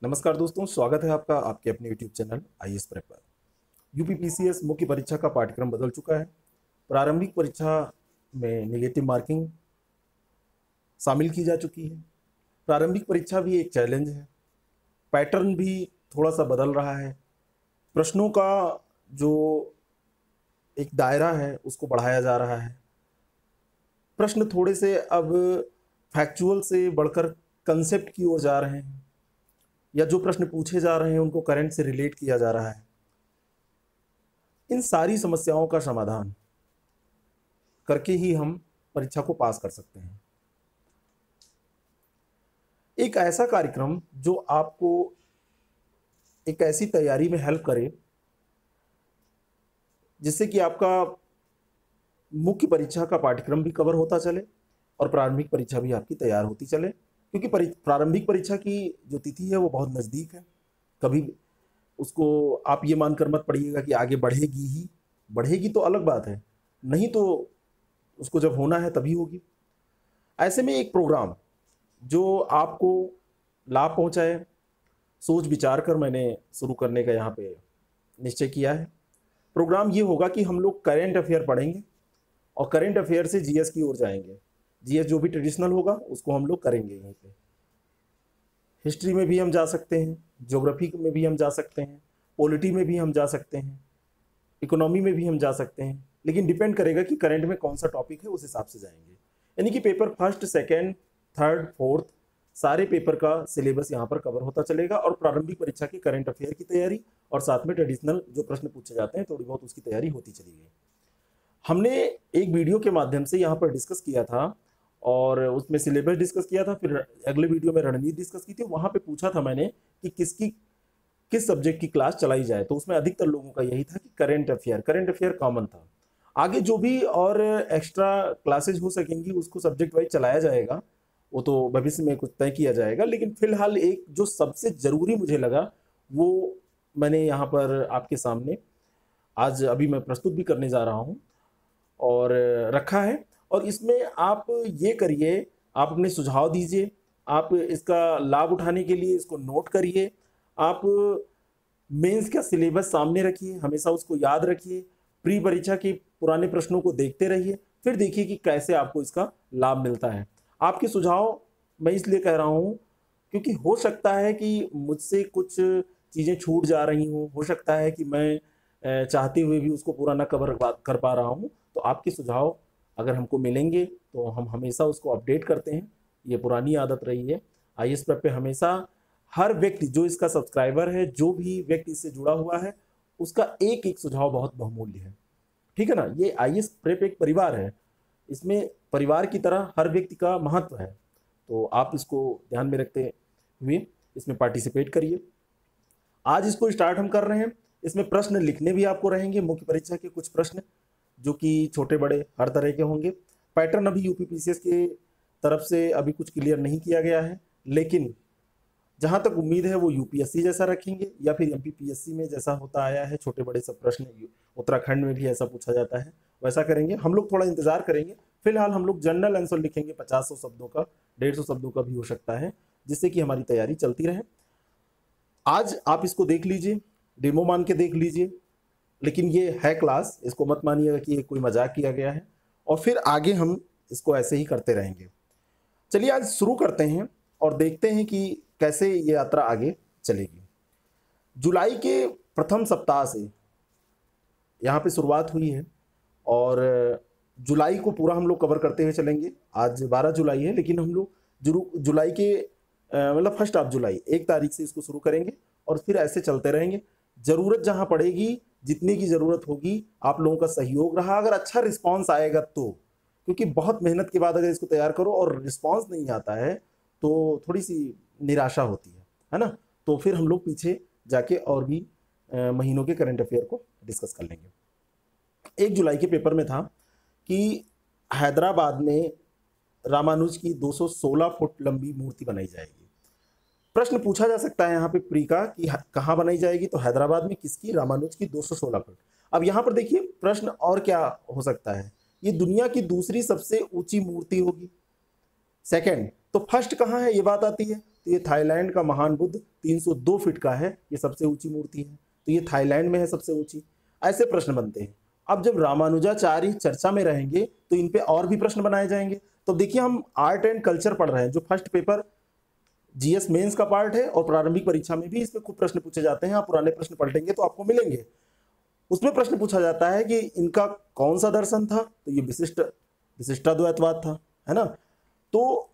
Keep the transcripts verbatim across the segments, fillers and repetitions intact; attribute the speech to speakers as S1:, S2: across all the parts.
S1: नमस्कार दोस्तों, स्वागत है आपका आपके अपने YouTube channel I S prepper. UPPCS मुख्य परीक्षा का पाठ्यक्रम बदल चुका है। प्रारंभिक परीक्षा में नेगेटिव मार्किंग शामिल की जा चुकी है। प्रारंभिक परीक्षा भी एक चैलेंज है। पैटर्न भी थोड़ा सा बदल रहा है। प्रश्नों का जो एक दायरा है उसको बढ़ाया जा रहा है। प्रश्न थोड़े से अब फैक्चुअल से बढ़कर कंसेप्ट की ओर जा रहे हैं, या जो प्रश्न पूछे जा रहे हैं उनको करंट से रिलेट किया जा रहा है। इन सारी समस्याओं का समाधान करके ही हम परीक्षा को पास कर सकते हैं। एक ऐसा कार्यक्रम जो आपको एक ऐसी तैयारी में हेल्प करे जिससे कि आपका मुख्य परीक्षा का पाठ्यक्रम भी कवर होता चले और प्रारंभिक परीक्षा भी आपकी तैयार होती चले, क्योंकि प्रारंभिक परीक्षा की जो तिथि है वो बहुत नज़दीक है। कभी उसको आप ये मानकर मत पड़िएगा कि आगे बढ़ेगी ही, बढ़ेगी तो अलग बात है, नहीं तो उसको जब होना है तभी होगी। ऐसे में एक प्रोग्राम जो आपको लाभ पहुंचाए, सोच विचार कर मैंने शुरू करने का यहाँ पे निश्चय किया है। प्रोग्राम ये होगा कि हम लोग करेंट अफेयर पढ़ेंगे और करेंट अफेयर से जीएस की ओर जाएंगे। जीएस जो भी ट्रेडिशनल होगा उसको हम लोग करेंगे यहीं पे। हिस्ट्री में भी हम जा सकते हैं, ज्योग्राफी में भी हम जा सकते हैं, पॉलिटी में भी हम जा सकते हैं, इकोनॉमी में भी हम जा सकते हैं, लेकिन डिपेंड करेगा कि करंट में कौन सा टॉपिक है, उस हिसाब से जाएंगे। यानी कि paper first, second, third, fourth सारे पेपर का सिलेबस यहाँ पर कवर होता चलेगा और प्रारंभिक परीक्षा की करंट अफेयर की तैयारी और साथ में ट्रेडिशनल जो प्रश्न पूछे जाते हैं थोड़ी बहुत उसकी तैयारी होती चली गई। हमने एक वीडियो के माध्यम से यहाँ पर डिस्कस किया था और उसमें सिलेबस डिस्कस किया था, फिर अगले वीडियो में रणनीति डिस्कस की थी। वहाँ पे पूछा था मैंने कि किसकी किस सब्जेक्ट की क्लास चलाई जाए, तो उसमें अधिकतर लोगों का यही था कि current affair current affair common था। आगे जो भी और एक्स्ट्रा क्लासेज हो सकेंगी उसको सब्जेक्ट वाइज चलाया जाएगा, वो तो भविष्य में कुछ तय किया जाएगा। लेकिन फिलहाल एक जो सबसे ज़रूरी मुझे लगा वो मैंने यहाँ पर आपके सामने आज अभी मैं प्रस्तुत भी करने जा रहा हूँ और रखा है। और इसमें आप ये करिए, आप अपने सुझाव दीजिए, आप इसका लाभ उठाने के लिए इसको नोट करिए, आप मेंस का सिलेबस सामने रखिए, हमेशा उसको याद रखिए, प्री परीक्षा के पुराने प्रश्नों को देखते रहिए, फिर देखिए कि कैसे आपको इसका लाभ मिलता है। आपके सुझाव मैं इसलिए कह रहा हूँ क्योंकि हो सकता है कि मुझसे कुछ चीज़ें छूट जा रही हों, हो सकता है कि मैं चाहते हुए भी उसको पूरा ना कवर कर पा रहा हूँ। तो आपके सुझाव अगर हमको मिलेंगे तो हम हमेशा उसको अपडेट करते हैं। ये पुरानी आदत रही है आई एस प्रेप पे, हमेशा हर व्यक्ति जो इसका सब्सक्राइबर है, जो भी व्यक्ति इससे जुड़ा हुआ है, उसका एक एक सुझाव बहुत बहुमूल्य है। ठीक है ना। ये आई एस प्रेप एक परिवार है, इसमें परिवार की तरह हर व्यक्ति का महत्व है। तो आप इसको ध्यान में रखते हुए इसमें पार्टिसिपेट करिए। आज इसको स्टार्ट हम कर रहे हैं। इसमें प्रश्न लिखने भी आपको रहेंगे, मुख्य परीक्षा के कुछ प्रश्न जो कि छोटे बड़े हर तरह के होंगे। पैटर्न अभी यूपीपीसीएस के तरफ से अभी कुछ क्लियर नहीं किया गया है, लेकिन जहां तक उम्मीद है वो यूपीएससी जैसा रखेंगे या फिर एमपीपीएससी में जैसा होता आया है, छोटे बड़े सब प्रश्न उत्तराखंड में भी ऐसा पूछा जाता है वैसा करेंगे। हम लोग थोड़ा इंतजार करेंगे। फिलहाल हम लोग जनरल आंसर लिखेंगे, पचास सौ शब्दों का, डेढ़ सौ शब्दों का भी हो सकता है, जिससे कि हमारी तैयारी चलती रहे। आज आप इसको देख लीजिए, डेमो मान के देख लीजिए, लेकिन ये है क्लास, इसको मत मानिएगा कि ये कोई मजाक किया गया है। और फिर आगे हम इसको ऐसे ही करते रहेंगे। चलिए आज शुरू करते हैं और देखते हैं कि कैसे ये यात्रा आगे चलेगी। जुलाई के प्रथम सप्ताह से यहाँ पे शुरुआत हुई है और जुलाई को पूरा हम लोग कवर करते हुए चलेंगे। आज बारह जुलाई है, लेकिन हम लोग जुलाई के मतलब फर्स्ट ऑफ जुलाई एक तारीख से इसको शुरू करेंगे और फिर ऐसे चलते रहेंगे। ज़रूरत जहाँ पड़ेगी, जितनी की ज़रूरत होगी, आप लोगों का सहयोग रहा, अगर अच्छा रिस्पांस आएगा तो, क्योंकि बहुत मेहनत के बाद अगर इसको तैयार करो और रिस्पांस नहीं आता है तो थोड़ी सी निराशा होती है, है ना। तो फिर हम लोग पीछे जाके और भी महीनों के करंट अफेयर को डिस्कस कर लेंगे। एक जुलाई के पेपर में था कि हैदराबाद में रामानुज की दो सौ सोलह फुट लंबी मूर्ति बनाई जाएगी। प्रश्न पूछा जा सकता है यहाँ पे प्री का कि कहाँ बनाई जाएगी, तो हैदराबाद में किसकी? रामानुज की दो सौ सोलह फुट। अब यहाँ पर देखिए प्रश्न और क्या हो सकता है, ये दुनिया की दूसरी सबसे ऊंची मूर्ति होगी। सेकंड, तो फर्स्ट कहाँ है ये बात आती है, तो ये थाईलैंड का महान बुद्ध तीन सौ दो फीट का है, ये सबसे ऊंची मूर्ति है, तो ये थाईलैंड में है सबसे ऊंची। ऐसे प्रश्न बनते हैं। अब जब रामानुजाचार्य चर्चा में रहेंगे तो इन पे और भी प्रश्न बनाए जाएंगे। तो देखिए हम आर्ट एंड कल्चर पढ़ रहे हैं, जो फर्स्ट पेपर जीएस मेंस का पार्ट है और प्रारंभिक परीक्षा में भी इसमें खूब प्रश्न पूछे जाते हैं। आप पुराने प्रश्न पलटेंगे तो आपको मिलेंगे। उसमें प्रश्न पूछा जाता है कि इनका कौन सा दर्शन था, तो ये विशिष्ट विशिष्टाद्वैतवाद था, है ना। तो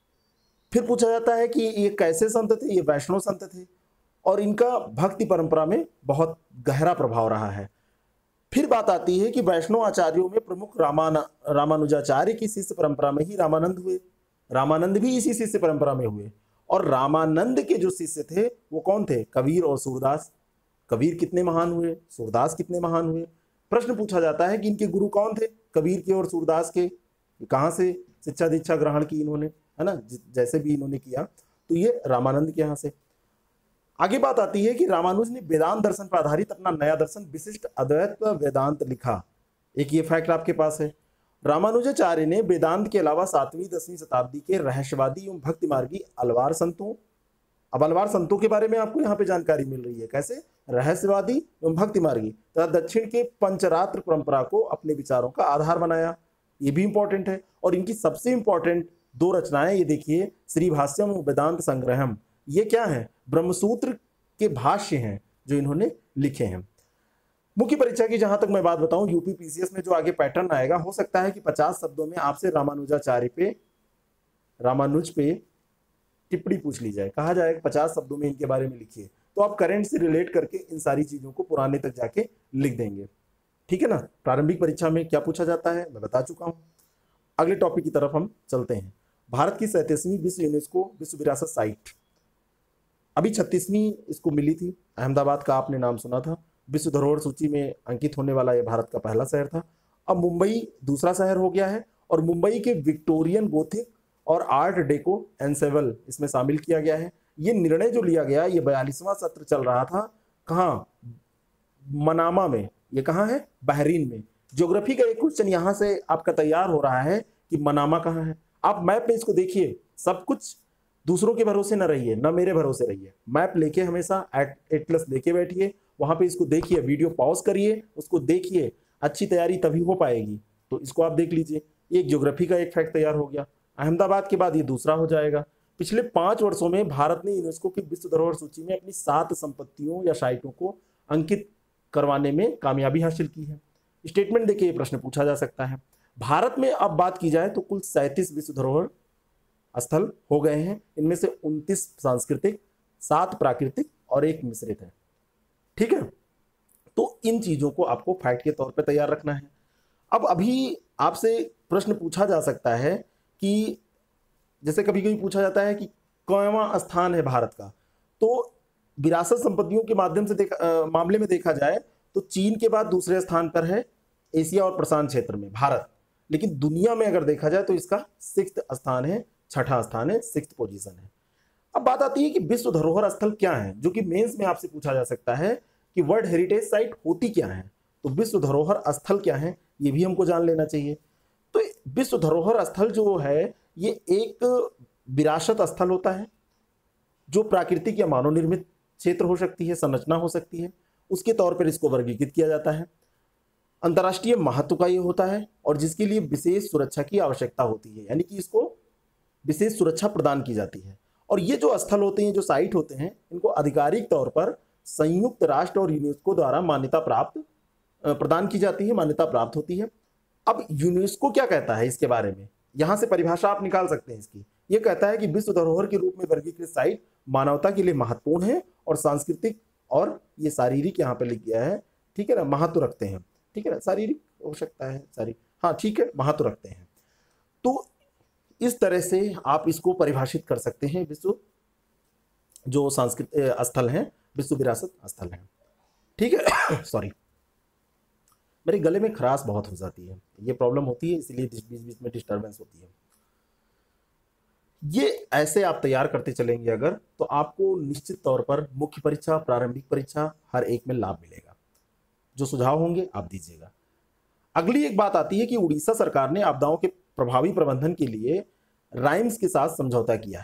S1: फिर पूछा जाता है कि ये कैसे संत थे, ये वैष्णव संत थे और इनका भक्ति परंपरा में बहुत गहरा प्रभाव रहा है। फिर बात आती है कि वैष्णव आचार्यों में प्रमुख रामान रामानुजाचार्य की शिष्य परंपरा में ही रामानंद हुए, रामानंद भी इसी शिष्य परंपरा में हुए। और रामानंद के जो शिष्य थे वो कौन थे, कबीर और सूरदास। कबीर कितने महान हुए, सूरदास कितने महान हुए। प्रश्न पूछा जाता है कि इनके गुरु कौन थे, कबीर के और सूरदास के, कहाँ से शिक्षा दीक्षा ग्रहण की इन्होंने, है ना, जैसे भी इन्होंने किया, तो ये रामानंद के यहाँ से। आगे बात आती है कि रामानुज ने वेदांत दर्शन पर आधारित अपना नया दर्शन विशिष्ट अद्वैत वेदांत लिखा। एक ये फैक्ट आपके पास है। रामानुजाचार्य ने वेदांत के अलावा सातवीं दसवीं शताब्दी के रहस्यवादी एवं भक्ति मार्गी अलवार संतों, अब अलवार संतों के बारे में आपको यहाँ पे जानकारी मिल रही है, कैसे, रहस्यवादी एवं भक्ति मार्गी तथा दक्षिण के पंचरात्र परंपरा को अपने विचारों का आधार बनाया। ये भी इंपॉर्टेंट है। और इनकी सबसे इंपॉर्टेंट दो रचनाएं ये देखिए, श्री भाष्यम वेदांत संग्रहम, ये क्या है, ब्रह्मसूत्र के भाष्य हैं जो इन्होंने लिखे हैं। मुख्य परीक्षा की जहां तक मैं बात बताऊं, यूपी पीसीएस में जो आगे पैटर्न आएगा, हो सकता है कि पचास शब्दों में आपसे रामानुजाचार्य पे, रामानुज पे टिप्पणी पूछ ली जाए, कहा जाएगा पचास शब्दों में इनके बारे में लिखिए, तो आप करंट से रिलेट करके इन सारी चीजों को पुराने तक जाके लिख देंगे। ठीक है ना। प्रारंभिक परीक्षा में क्या पूछा जाता है मैं बता चुका हूं। अगले टॉपिक की तरफ हम चलते हैं। भारत की सैंतीसवीं विश्व यूनेस्को विश्व विरासत साइट, अभी छत्तीसवीं इसको मिली थी। अहमदाबाद का आपने नाम सुना था, विश्व धरोहर सूची में अंकित होने वाला यह भारत का पहला शहर था। अब मुंबई दूसरा शहर हो गया है और मुंबई के विक्टोरियन गोथिक और आर्ट डेको एनसेवल इसमें शामिल किया गया है। ये निर्णय जो लिया गया, ये बयालीसवां सत्र चल रहा था, कहाँ, मनामा में। ये कहाँ है, बहरीन में। ज्योग्राफी का एक क्वेश्चन यहाँ से आपका तैयार हो रहा है कि मनामा कहाँ है। आप मैप में इसको देखिए, सब कुछ दूसरों के भरोसे न रहिए, न मेरे भरोसे रहिए। मैप लेके हमेशा एटलस लेके बैठिए, वहां पे इसको देखिए, वीडियो पॉज करिए, उसको देखिए, अच्छी तैयारी तभी हो पाएगी। तो इसको आप देख लीजिए, एक ज्योग्राफी का एक फैक्ट तैयार हो गया। अहमदाबाद के बाद ये दूसरा हो जाएगा। पिछले पांच वर्षों में भारत ने यूनेस्को की विश्व धरोहर सूची में अपनी सात संपत्तियों या साइटों को अंकित करवाने में कामयाबी हासिल की है। स्टेटमेंट देखिए, ये प्रश्न पूछा जा सकता है। भारत में अब बात की जाए तो कुल सैंतीस विश्व धरोहर स्थल हो गए हैं। इनमें से उनतीस सांस्कृतिक, सात प्राकृतिक और एक मिश्रित है। ठीक है, तो इन चीजों को आपको फैक्ट के तौर पे तैयार रखना है। अब अभी आपसे प्रश्न पूछा जा सकता है कि जैसे कभी कभी पूछा जाता है कि कौनवां स्थान है भारत का, तो विरासत संपत्तियों के माध्यम से देखा आ, मामले में देखा जाए तो चीन के बाद दूसरे स्थान पर है एशिया और प्रशांत क्षेत्र में भारत। लेकिन दुनिया में अगर देखा जाए तो इसका सिक्स्थ स्थान है, छठा स्थान है, सिक्स्थ पोजीशन है। अब बात आती है कि विश्व धरोहर स्थल क्या है, जो कि मेंस में आपसे पूछा जा सकता है कि वर्ल्ड हेरिटेज साइट होती क्या है। तो विश्व धरोहर स्थल क्या है ये भी हमको जान लेना चाहिए। तो विश्व धरोहर स्थल जो है ये एक विरासत स्थल होता है जो प्राकृतिक या मानव निर्मित क्षेत्र हो सकती है, संरचना हो सकती है, उसके तौर पर इसको वर्गीकृत किया जाता है। अंतर्राष्ट्रीय महत्व का ये होता है और जिसके लिए विशेष सुरक्षा की आवश्यकता होती है, यानी कि इसको विशेष सुरक्षा प्रदान की जाती है। और ये जो स्थल होते हैं, जो साइट होते हैं, इनको आधिकारिक तौर पर संयुक्त राष्ट्र और यूनेस्को द्वारा मान्यता प्राप्त प्रदान की जाती है, मान्यता प्राप्त होती है। अब यूनेस्को क्या कहता है इसके बारे में, यहां से परिभाषा आप निकाल सकते हैं इसकी। ये कहता है कि विश्व धरोहर के रूप में वर्गीकृत साइट मानवता के लिए महत्वपूर्ण है और सांस्कृतिक और ये शारीरिक यहाँ पे लिख गया है, ठीक है ना, महत्व रखते हैं। ठीक है ना, शारीरिक हो सकता है, सारी, हाँ ठीक है, महत्व रखते हैं। तो इस तरह से आप इसको परिभाषित कर सकते हैं, विश्व जो सांस्कृतिक स्थल हैं, विश्व विरासत स्थल हैं। ठीक है, सॉरी, मेरे गले में खराश बहुत हो जाती है, ये प्रॉब्लम होती है, इसलिए बीच बीच में डिस्टर्बेंस होती है। ये ऐसे आप तैयार करते चलेंगे अगर, तो आपको निश्चित तौर पर मुख्य परीक्षा, प्रारंभिक परीक्षा, हर एक में लाभ मिलेगा। जो सुझाव होंगे आप दीजिएगा। अगली एक बात आती है कि उड़ीसा सरकार ने आपदाओं के प्रभावी प्रबंधन के लिए राइम्स के साथ समझौता किया है।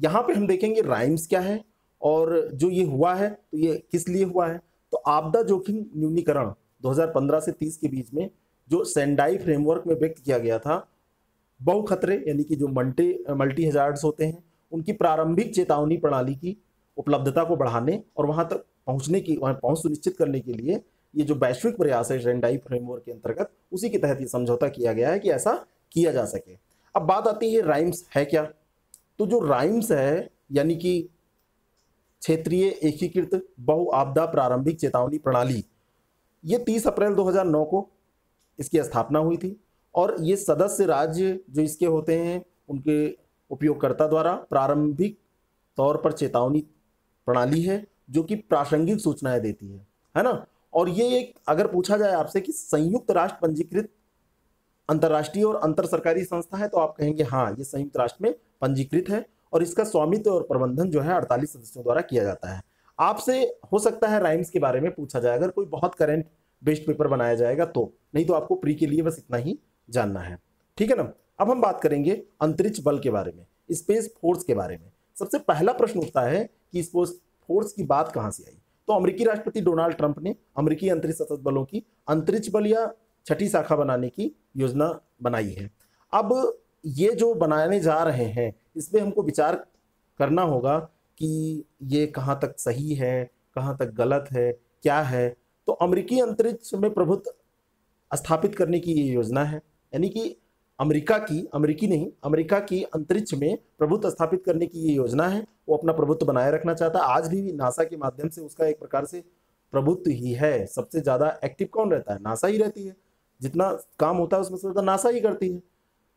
S1: यहाँ पे हम देखेंगे राइम्स क्या है और जो ये हुआ है तो ये किस लिए हुआ है। तो आपदा जोखिम न्यूनीकरण दो हज़ार पंद्रह से तीस के बीच में जो सेंडाई फ्रेमवर्क में व्यक्त किया गया था, बहु खतरे यानी कि जो मल्टी मल्टी हजार्ड्स होते हैं उनकी प्रारंभिक चेतावनी प्रणाली की उपलब्धता को बढ़ाने और वहां तक पहुंचने की वहां पहुंच सुनिश्चित करने के लिए ये जो वैश्विक प्रयास है सेंडाई फ्रेमवर्क के अंतर्गत, उसी के तहत ये समझौता किया गया है कि ऐसा किया जा सके। अब बात आती है राइम्स है क्या। तो जो राइम्स है यानी कि क्षेत्रीय एकीकृत बहु आपदा प्रारंभिक चेतावनी प्रणाली, ये तीस अप्रैल दो हज़ार नौ को इसकी स्थापना हुई थी और ये सदस्य राज्य जो इसके होते हैं उनके उपयोगकर्ता द्वारा प्रारंभिक तौर पर चेतावनी प्रणाली है जो कि प्रासंगिक सूचनाएं देती है, है ना। और ये एक अगर पूछा जाए आपसे कि संयुक्त राष्ट्र पंजीकृत अंतर्राष्ट्रीय और अंतर सरकारी संस्था है तो आप कहेंगे हाँ ये संयुक्त राष्ट्र में पंजीकृत है और इसका स्वामित्व और प्रबंधन जो है अड़तालीस सदस्यों द्वारा किया जाता है। आपसे हो सकता है राइम्स के बारे में पूछा जाए, अगर कोई बहुत करंट बेस्ड पेपर बनाया जाएगा तो, नहीं तो आपको प्री के लिए बस इतना ही जानना है, ठीक है ना। अब हम बात करेंगे अंतरिक्ष बल के बारे में, स्पेस फोर्स के बारे में। सबसे पहला प्रश्न उठता है कि स्पेस फोर्स की बात कहां से आई। तो अमेरिकी राष्ट्रपति डोनाल्ड ट्रंप ने अमेरिकी अंतरिक्ष सशस्त्र बलों की अंतरिक्ष बल या छठी शाखा बनाने की योजना बनाई है। अब ये जो बनाने जा रहे हैं इसमें हमको विचार करना होगा कि ये कहाँ तक सही है, कहाँ तक गलत है, क्या है। तो अमेरिकी अंतरिक्ष में प्रभुत्व स्थापित करने की ये योजना है, यानी कि अमेरिका की अमेरिकी नहीं अमेरिका की अंतरिक्ष में प्रभुत्व स्थापित करने की ये योजना है। वो अपना प्रभुत्व बनाए रखना चाहता है। आज भी नासा के माध्यम से उसका एक प्रकार से प्रभुत्व ही है। सबसे ज्यादा एक्टिव कौन रहता है? नासा ही रहती है। जितना काम होता है उसमें से ज्यादा नासा ही करती है।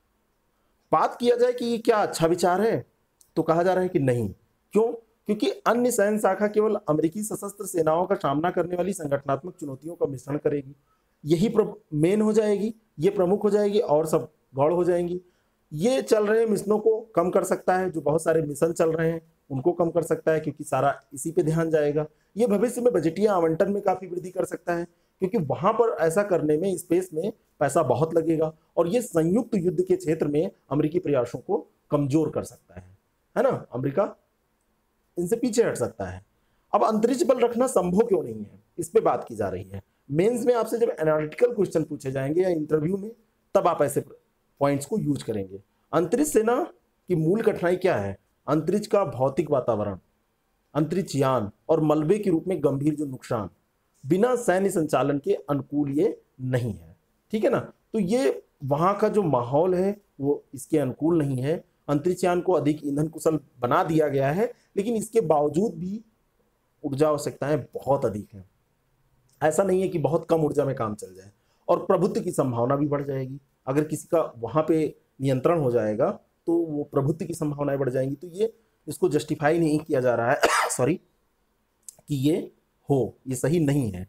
S1: बात किया जाए कि ये क्या अच्छा विचार है तो कहा जा रहा है कि नहीं। क्यों? क्योंकि अन्य सैन्य शाखा केवल अमेरिकी सशस्त्र सेनाओं का सामना करने वाली संगठनात्मक चुनौतियों का मिश्रण करेगी। यही मेन हो जाएगी, ये प्रमुख हो जाएगी और सब गौड़ हो जाएंगी। ये चल रहे मिशनों को कम कर सकता है, जो बहुत सारे मिशन चल रहे हैं उनको कम कर सकता है क्योंकि सारा इसी पे ध्यान जाएगा। ये भविष्य में बजटीय आवंटन में काफी वृद्धि कर सकता है क्योंकि वहां पर ऐसा करने में स्पेस में पैसा बहुत लगेगा और ये संयुक्त युद्ध के क्षेत्र में अमेरिकी प्रयासों को कमजोर कर सकता है, है ना। अमेरिका इनसे पीछे हट सकता है। अब अंतरिक्ष बल रखना संभव क्यों नहीं है, इस पे बात की जा रही है। मेंस में आपसे जब एनालिटिकल क्वेश्चन पूछे जाएंगे या इंटरव्यू में, तब आप ऐसे पॉइंट्स को यूज करेंगे। अंतरिक्ष सेना की मूल कठिनाई क्या है? अंतरिक्ष का भौतिक वातावरण, अंतरिक्ष यान और मलबे के रूप में गंभीर जो नुकसान बिना सैन्य संचालन के अनुकूल ये नहीं है, ठीक है ना। तो ये वहां का जो माहौल है वो इसके अनुकूल नहीं है। अंतरिक्ष यान को अधिक ईंधन कुशल बना दिया गया है, लेकिन इसके बावजूद भी ऊर्जा आवश्यकताएं बहुत अधिक है। ऐसा नहीं है कि बहुत कम ऊर्जा में काम चल जाए और प्रभुत्व की संभावना भी बढ़ जाएगी। अगर किसी का वहां पे नियंत्रण हो जाएगा तो वो प्रभुत्व की संभावनाएं बढ़ जाएंगी। तो ये इसको जस्टिफाई नहीं किया जा रहा है सॉरी कि ये हो, ये सही नहीं है।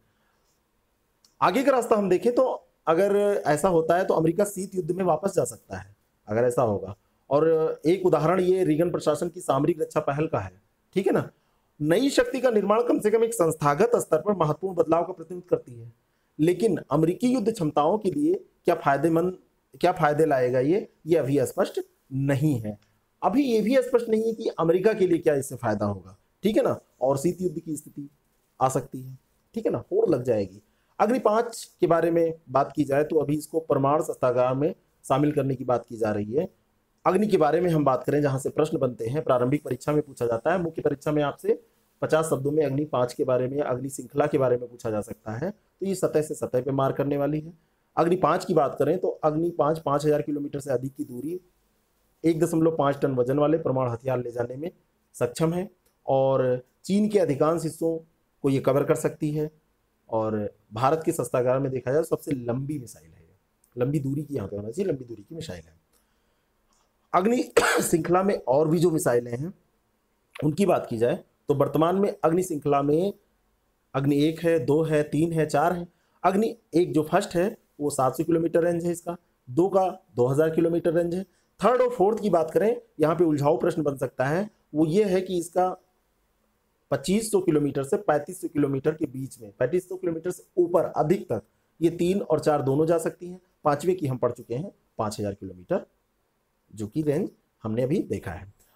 S1: आगे का रास्ता हम देखें तो अगर ऐसा होता है तो अमेरिका शीत युद्ध में वापस जा सकता है अगर ऐसा होगा। और एक उदाहरण ये रीगन प्रशासन की सामरिक रक्षा पहल का है, ठीक है ना। नई शक्ति का निर्माण कम से कम एक संस्थागत स्तर पर महत्वपूर्ण बदलाव का प्रतिनिधित्व करती है, लेकिन अमेरिकी युद्ध क्षमताओं के लिए क्या फायदेमंद क्या फायदे लाएगा ये ये अभी स्पष्ट नहीं है। अभी ये भी स्पष्ट नहीं है कि अमेरिका के लिए क्या इससे फायदा होगा, ठीक है ना। और शीत युद्ध की स्थिति आ सकती है, ठीक है ना, होड़ लग जाएगी। अग्नि पांच के बारे में बात की जाए तो अभी इसको परमाणु शस्त्रागार में शामिल करने की बात की जा रही है। अग्नि के बारे में हम बात करें जहां से प्रश्न बनते हैं, प्रारंभिक परीक्षा में पूछा जाता है। मुख्य परीक्षा में आपसे पचास शब्दों में अग्नि पांच के बारे में, अग्नि श्रृंखला के बारे में पूछा जा सकता है। तो ये सतह से सतह पे मार करने वाली है। अग्नि पांच की बात करें तो अग्नि पांच पांच हजार किलोमीटर से अधिक की दूरी, एक दशमलव पांच टन वजन वाले परमाणु हथियार ले जाने में सक्षम है और चीन के अधिकांश हिस्सों को ये कवर कर सकती है। और भारत के शस्त्रागार में देखा जाए तो सबसे लंबी मिसाइल है, लंबी दूरी की, यहाँ पे होना चाहिए लंबी दूरी की मिसाइल है। अग्नि श्रृंखला में और भी जो मिसाइलें हैं उनकी बात की जाए तो वर्तमान में अग्नि श्रृंखला में अग्नि एक है, दो है, तीन है, चार है। अग्नि एक जो फर्स्ट है वो सात सौ किलोमीटर रेंज है इसका, दो का दो हज़ार किलोमीटर रेंज है। थर्ड और फोर्थ की बात करें, यहाँ पे उलझाऊ प्रश्न बन सकता है, वो ये है कि इसका पच्चीस सौ किलोमीटर से पैंतीस सौ किलोमीटर के बीच में, पैंतीस सौ किलोमीटर से ऊपर अधिक तक ये तीन और चार दोनों जा सकती हैं। पांचवे की हम पढ़ चुके हैं पाँच हज़ार किलोमीटर, जो कि रेंज हमने अभी देखा है।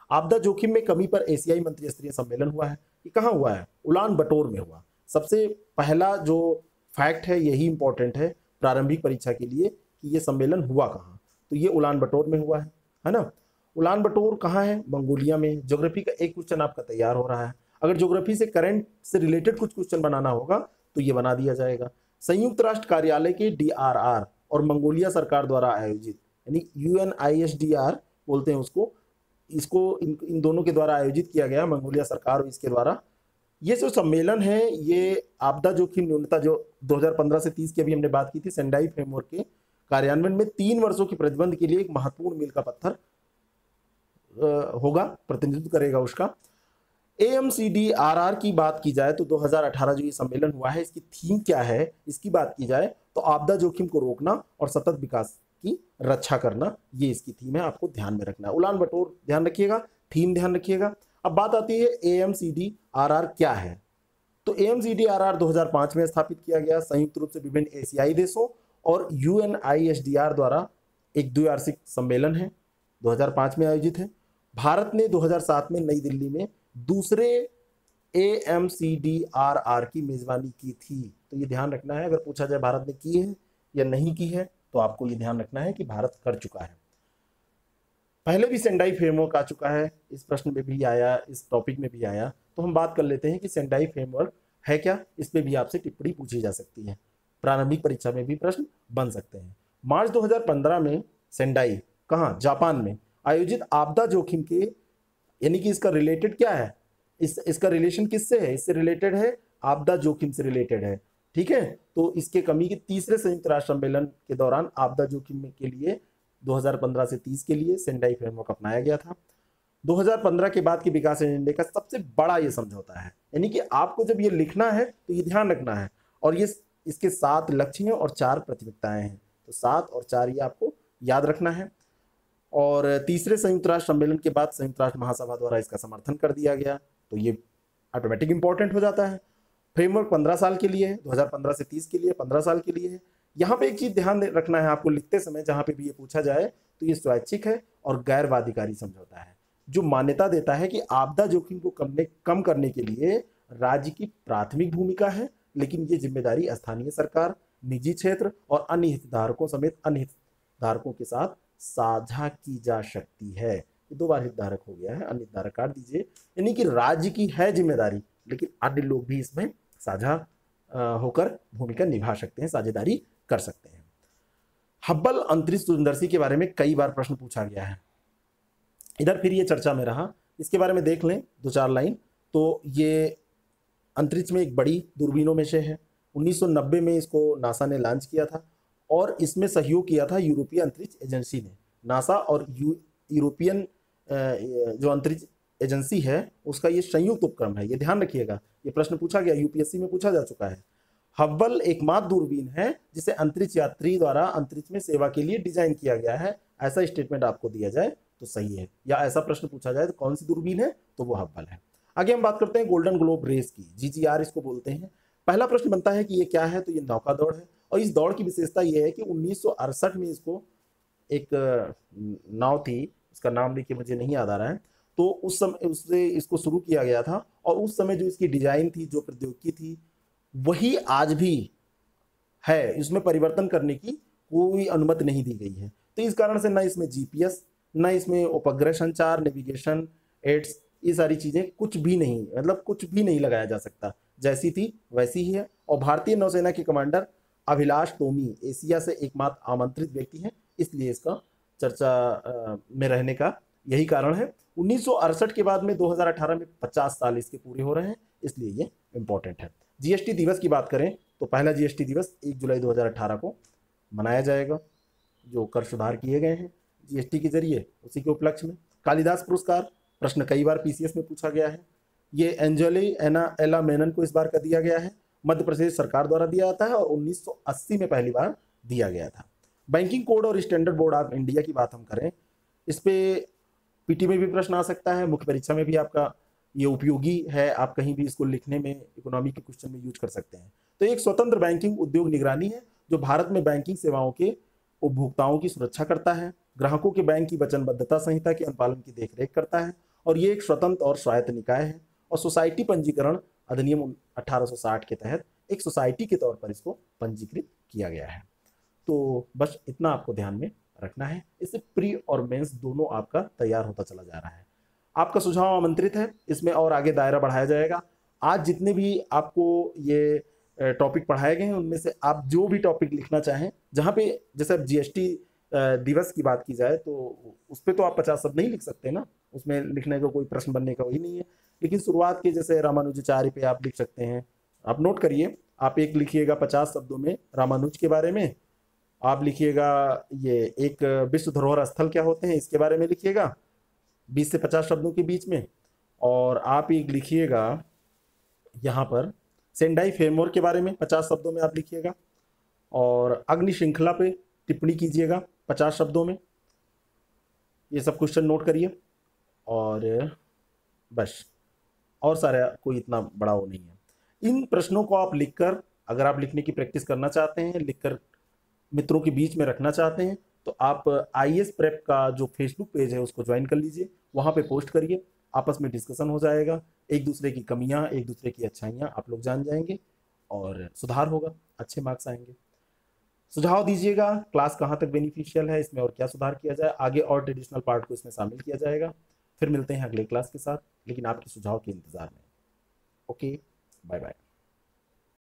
S1: आपदा जोखिम में कमी पर एशियाई मंत्री स्तरीय सम्मेलन हुआ है। ये कहाँ हुआ है? उलान बटोर में हुआ। सबसे पहला जो फैक्ट है यही इंपॉर्टेंट है प्रारंभिक परीक्षा के लिए कि ये सम्मेलन हुआ कहाँ, तो ये उलान बटोर में हुआ है, है ना। उलान बटोर कहाँ है? मंगोलिया में। ज्योग्राफी का एक क्वेश्चन आपका तैयार हो रहा है, अगर ज्योग्राफी से करंट से रिलेटेड कुछ क्वेश्चन बनाना होगा तो ये बना दिया जाएगा। संयुक्त राष्ट्र कार्यालय के डीआरआर और मंगोलिया सरकार द्वारा आयोजित, यानी यूएनआईएसडीआर बोलते हैं उसको, इसको इन, इन दोनों के द्वारा आयोजित किया गया, मंगोलिया सरकार और इसके द्वारा। ये जो सम्मेलन है ये आपदा जोखिम न्यूनता जो दो हज़ार पंद्रह से तीस की अभी हमने बात की थी, सेंडाई फ्रेमवर्क के कार्यान्वयन में तीन वर्षों के प्रतिबंध के लिए एक महत्वपूर्ण मील का पत्थर होगा, प्रतिनिधित्व करेगा उसका। एएमसीडीआरआर की बात की जाए तो दो हज़ार अठारह जो ये सम्मेलन हुआ है इसकी थीम क्या है, इसकी बात की जाए तो आपदा जोखिम को रोकना और सतत विकास की रक्षा करना, ये इसकी थीम है, आपको ध्यान में रखना है। उलान बटोर ध्यान रखिएगा, थीम ध्यान रखिएगा। अब बात आती है एएमसीडीआरआर क्या है। तो एएमसीडीआरआर दो हज़ार पाँच में स्थापित किया गया, संयुक्त रूप से विभिन्न एशियाई देशों और यूएनआईएसडीआर द्वारा एक द्विवार्षिक सम्मेलन है, दो हज़ार पाँच में आयोजित है। भारत ने दो हज़ार सात में नई दिल्ली में दूसरे एएमसीडीआरआर की मेजबानी की थी। तो ये ध्यान रखना है, अगर पूछा जाए भारत ने की है या नहीं की है तो आपको ये ध्यान रखना है कि भारत कर चुका है। पहले भी सेंडाई फ्रेमवर्क आ चुका है, इस प्रश्न में भी आया, इस टॉपिक में भी आया, तो हम बात कर लेते हैं कि सेंडाई फ्रेमवर्क है क्या। इस पे भी आपसे टिप्पणी पूछी जा सकती है, प्रारंभिक परीक्षा में भी प्रश्न बन सकते हैं। मार्च दो हज़ार पंद्रह में सेंडाई कहाँ, जापान में आयोजित आपदा जोखिम के, यानी कि इसका रिलेटेड क्या है, इस इसका रिलेशन किससे है, इससे रिलेटेड है, आपदा जोखिम से रिलेटेड है, ठीक है। तो इसके कमी के तीसरे संयुक्त राष्ट्र सम्मेलन के दौरान आपदा जोखिम के लिए दो हज़ार पंद्रह से तीस के लिए सेंडाई फ्रेमवर्क अपनाया गया था। दो हज़ार पंद्रह के बाद के विकास एजेंडे का सबसे बड़ा ये समझौता है, यानी कि आपको जब ये लिखना है तो ये ध्यान रखना है, और ये इसके सात लक्ष्य हैं और चार प्राथमिकताएं हैं, तो सात और चार ये आपको याद रखना है। और तीसरे संयुक्त राष्ट्र सम्मेलन के बाद संयुक्त राष्ट्र महासभा द्वारा इसका समर्थन कर दिया गया, तो ये ऑटोमेटिक इंपॉर्टेंट हो जाता है। फ्रेमवर्क पंद्रह साल के लिए है, दो हज़ार पंद्रह से तीस के लिए पंद्रह साल के लिए है। यहाँ पे एक चीज ध्यान रखना है आपको लिखते समय, जहां पे भी ये पूछा जाए तो ये स्वैच्छिक है और गैर बाध्यकारी समझौता है, जो मान्यता देता है कि आपदा जोखिम को कम कम करने के लिए राज्य की प्राथमिक भूमिका है, लेकिन ये जिम्मेदारी स्थानीय सरकार, निजी क्षेत्र और अन्य हितधारकों समेत अन्य हितधारकों के साथ साझा की जा सकती है। ये दो बार हितधारक हो गया है, अन्य हितधारक काट दीजिए, यानी कि राज्य की है जिम्मेदारी लेकिन अन्य लोग भी इसमें साझा होकर भूमिका निभा सकते हैं, साझेदारी कर सकते हैं। हब्बल अंतरिक्ष दूरदर्शी के बारे में कई बार प्रश्न पूछा गया है, इधर फिर ये चर्चा में रहा, इसके बारे में देख लें दो चार लाइन। तो ये अंतरिक्ष में एक बड़ी दूरबीनों में से है, उन्नीस सौ नब्बे में इसको नासा ने लॉन्च किया था और इसमें सहयोग किया था यूरोपीय अंतरिक्ष एजेंसी ने। नासा और यू यूरोपियन जो अंतरिक्ष एजेंसी है उसका ये संयुक्त उपक्रम है, ये ध्यान रखिएगा, ये प्रश्न पूछा गया, यूपीएससी में पूछा जा चुका है। हब्बल एकमात्र दूरबीन है जिसे अंतरिक्ष यात्री द्वारा अंतरिक्ष में सेवा के लिए डिजाइन किया गया है, ऐसा स्टेटमेंट आपको दिया जाए तो सही है, या ऐसा प्रश्न पूछा जाए तो कौन सी दूरबीन है, तो वो हब्बल है। आगे हम बात करते हैं गोल्डन ग्लोब रेस की, जीजीआर इसको बोलते हैं। पहला प्रश्न बनता है कि ये क्या है, तो ये नौका दौड़ है, और इस दौड़ की विशेषता ये है कि उन्नीस सौ अड़सठ में इसको एक नाव थी, इसका नाम देखिए मुझे नहीं याद आ रहा है, तो उस समय उससे इसको शुरू किया गया था, और उस समय जो इसकी डिजाइन थी, जो प्रौद्योगिकी थी, वही आज भी है, इसमें परिवर्तन करने की कोई अनुमति नहीं दी गई है। तो इस कारण से ना इसमें जीपीएस, ना इसमें उपग्रह संचार, नेविगेशन, एड्स, ये सारी चीजें कुछ भी नहीं, मतलब कुछ भी नहीं लगाया जा सकता, जैसी थी वैसी ही है। और भारतीय नौसेना के कमांडर अभिलाष टोमी एशिया से एकमात्र आमंत्रित व्यक्ति हैं, इसलिए इसका चर्चा में रहने का यही कारण है। उन्नीस सौ अड़सठ के बाद में दो हज़ार अठारह में पचास साल इसके पूरे हो रहे हैं, इसलिए ये इंपॉर्टेंट है। जीएसटी दिवस की बात करें तो पहला जीएसटी दिवस एक जुलाई दो हज़ार अठारह को मनाया जाएगा, जो कर सुधार किए गए हैं जीएसटी के जरिए, उसी के उपलक्ष्य में। कालिदास पुरस्कार प्रश्न कई बार पीसीएस में पूछा गया है, ये एंजली एना एला मेनन को इस बार का दिया गया है, मध्य प्रदेश सरकार द्वारा दिया जाता है और उन्नीस सौ अस्सी में पहली बार दिया गया था। बैंकिंग कोड और स्टैंडर्ड बोर्ड ऑफ इंडिया की बात हम करें, इस पे पीटी में भी प्रश्न आ सकता है, मुख्य परीक्षा में भी आपका ये उपयोगी है, आप कहीं भी इसको लिखने में, इकोनॉमी के क्वेश्चन में यूज कर सकते हैं। तो एक स्वतंत्र बैंकिंग उद्योग निगरानी है जो भारत में बैंकिंग सेवाओं के उपभोक्ताओं की सुरक्षा करता है, ग्राहकों के बैंक की वचनबद्धता संहिता के अनुपालन की देखरेख करता है और ये एक स्वतंत्र और स्वायत्त निकाय है और सोसाइटी पंजीकरण अधिनियम अठारह सौ साठ के तहत एक सोसाइटी के तौर पर इसको पंजीकृत किया गया है। तो बस इतना आपको ध्यान में रखना है। इससे प्री और मेंस दोनों आपका तैयार होता चला जा रहा है। आपका सुझाव आमंत्रित है, इसमें और आगे दायरा बढ़ाया जाएगा। आज जितने भी आपको ये टॉपिक पढ़ाए गए हैं उनमें से आप जो भी टॉपिक लिखना चाहें, जहाँ पे जैसे अब जीएसटी दिवस की बात की जाए तो उस पर तो आप पचास शब्द नहीं लिख सकते ना, उसमें लिखने का कोई प्रश्न बनने का वही नहीं है। लेकिन शुरुआत के जैसे रामानुजाचार्य पे आप लिख सकते हैं। आप नोट करिए, आप एक लिखिएगा पचास शब्दों में रामानुज के बारे में, आप लिखिएगा ये एक विश्व धरोहर स्थल क्या होते हैं इसके बारे में लिखिएगा बीस से पचास शब्दों के बीच में, और आप एक लिखिएगा यहाँ पर सेंडाई फ्रेमवर्क के बारे में पचास शब्दों में आप लिखिएगा, और अग्नि श्रृंखला पे टिप्पणी कीजिएगा पचास शब्दों में। ये सब क्वेश्चन नोट करिए और बस, और सारा कोई इतना बड़ा वो नहीं है। इन प्रश्नों को आप लिखकर, अगर आप लिखने की प्रैक्टिस करना चाहते हैं, लिखकर मित्रों के बीच में रखना चाहते हैं, तो आप आईएएस प्रेप का जो फेसबुक पेज है उसको ज्वाइन कर लीजिए, वहाँ पे पोस्ट करिए, आपस में डिस्कशन हो जाएगा, एक दूसरे की कमियां, एक दूसरे की अच्छाइयां आप लोग जान जाएंगे और सुधार होगा, अच्छे मार्क्स आएंगे। सुझाव दीजिएगा क्लास कहाँ तक बेनिफिशियल है, इसमें और क्या सुधार किया जाए, आगे और ट्रेडिशनल पार्ट को इसमें शामिल किया जाएगा। फिर मिलते हैं अगले क्लास के साथ, लेकिन आपके सुझाव के इंतज़ार में। Okay, bye bye.